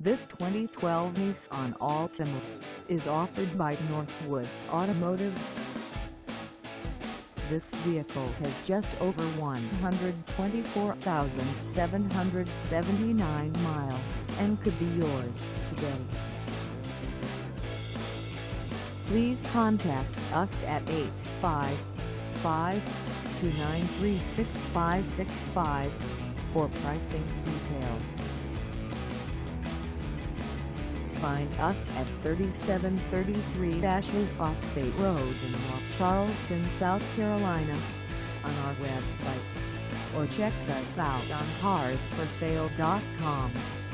This 2012 Nissan Altima is offered by Northwoods Automotive. This vehicle has just over 124,779 miles and could be yours today. Please contact us at 855-293-6565 for pricing details. Find us at 3733 Ashley Phosphate Road in North Charleston, South Carolina, on our website, or check us out on carsforsale.com.